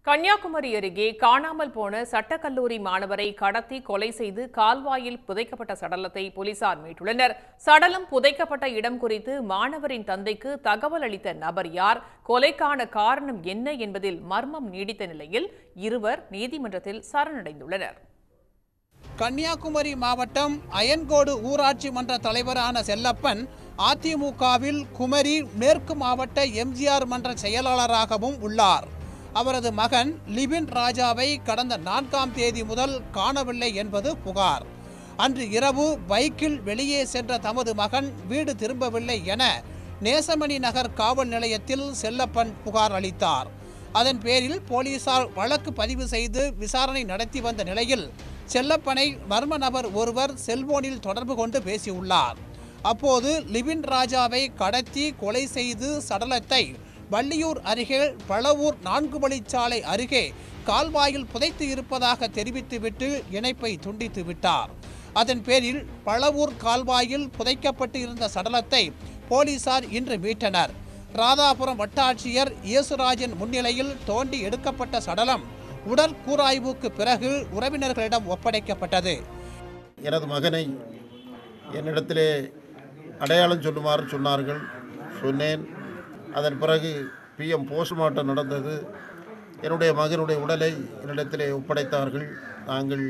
கன்னியாகுமரி அருகே காணாமல் போன சட்டக்கல்லூரி மாணவரை கடத்தி கொலை செய்து கால்வாயில் புதைக்கப்பட்ட சடலத்தை போலீசார் மீட்டுள்ளனர். சடலம் புதைக்கப்பட்ட இடம் குறித்து மாணவரின் தந்தைக்கு தகவல் அளித்த நபர் யார், கொலைக்கான காரணம் என்ன என்பதில் மர்மம் நீடித்த நிலையில் இருவர் நீதிமன்றத்தில் சரணடைந்துள்ளனர். கன்னியாகுமரி மாவட்டம் அயன்கோடு ஊராட்சி மன்ற தலைவரான செல்லப்பன் அதிமுகவில் குமரி மேற்கு மாவட்ட எம்ஜிஆர் மன்ற செயலாளராகவும் உள்ளார். அவரது மகன் லிபின் ராஜாவை கடந்த 4ஆம் தேதி முதல் காணவில்லை என்பது புகார். அன்று இரவு பைக்கில் வெளியே சென்ற தமது மகன் வீடு திரும்பவில்லை என நேசமணி நகர் காவல் நிலையத்தில் செல்லப்பன் புகார் அளித்தார். அதன் பேரில் போலீசார் வழக்கு பதிவு செய்து விசாரணை நடத்தி வந்த நிலையில் செல்லப்பனை மர்ம நபர் ஒருவர் செல்போனில் தொடர்பு கொண்டு பேசியுள்ளார். அப்போது லிபின் ராஜாவை கடத்தி கொலை செய்து சடலத்தை வள்ளியூர் அருகே பழவூர் 4 வழிச்சாலை அருகே கால்வாயில் புதைத்து இருப்பதாக தெரிவித்துவிட்டு இணைப்பை துண்டித்து விட்டார். அதன் பேரில் பழவூர் கால்வாயில் புதைக்கப்பட்டு இருந்த சடலத்தை போலீசார் இன்று மீட்டனர். ராதாபுரம் வட்டாட்சியர் இயேசுராஜன் முன்னிலையில் தோண்டி எடுக்கப்பட்ட சடலம் உடற்கூராய்வுக்கு பிறகு உறவினர்களிடம் ஒப்படைக்கப்பட்டது. எனது மகனை என்னிடத்திலே அடையாளம் சொல்லுமாறு சொன்னார்கள். சொன்னேன். அதன் பிறகு PM போஸ்ட்மார்ட்டம் நடந்தது. என்னுடைய மகனுடைய உடலை என்னிடத்திலே ஒப்படைத்தார்கள். நாங்கள்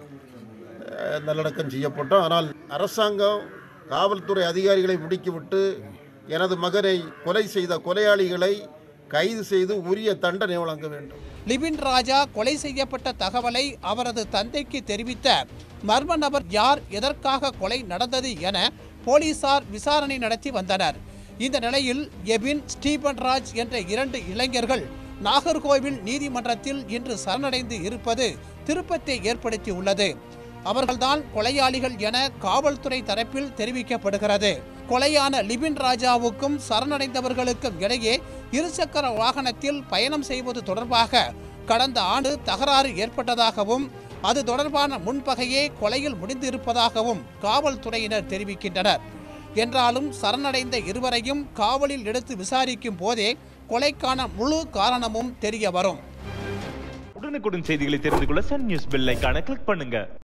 நல்லடக்கம் செய்யப்பட்டோம். ஆனால் அரசாங்கம் காவல்துறை அதிகாரிகளை முடுக்கிவிட்டு எனது மகனை கொலை செய்த கொலையாளிகளை கைது செய்து உரிய தண்டனை வழங்க வேண்டும். லிபின் ராஜா கொலை செய்யப்பட்ட தகவலை அவரது தந்தைக்கு தெரிவித்த மர்ம நபர் யார், எதற்காக கொலை நடந்தது என போலீசார் விசாரணை நடத்தி வந்தனர். இந்த நிலையில் எபின், ஸ்டீபன்ராஜ் என்ற 2 இளைஞர்கள் நாகர்கோவில் நீதிமன்றத்தில் இன்று சரணடைந்து இருப்பது திருப்பத்தை ஏற்படுத்தியுள்ளது. அவர்கள்தான் கொலையாளிகள் என காவல்துறை தரப்பில் தெரிவிக்கப்படுகிறது. கொலையான லிபின் ராஜாவுக்கும் சரணடைந்தவர்களுக்கும் இடையே இருசக்கர வாகனத்தில் பயணம் செய்வது தொடர்பாக கடந்த ஆண்டு தகராறு ஏற்பட்டதாகவும் அது தொடர்பான முன்பகையே கொலையில் முடிந்திருப்பதாகவும் காவல்துறையினர் தெரிவிக்கின்றனர். என்றாலும் சரணடைந்த இருவரையும் காவலில் எடுத்து விசாரிக்கும் போதே கொலைக்கான முழு காரணமும் தெரிய வரும். உடனுக்குடன் செய்திகளை தெரிந்து கொள்ள சன் நியூஸ் பெல் ஐகானை கிளிக் பண்ணுங்க.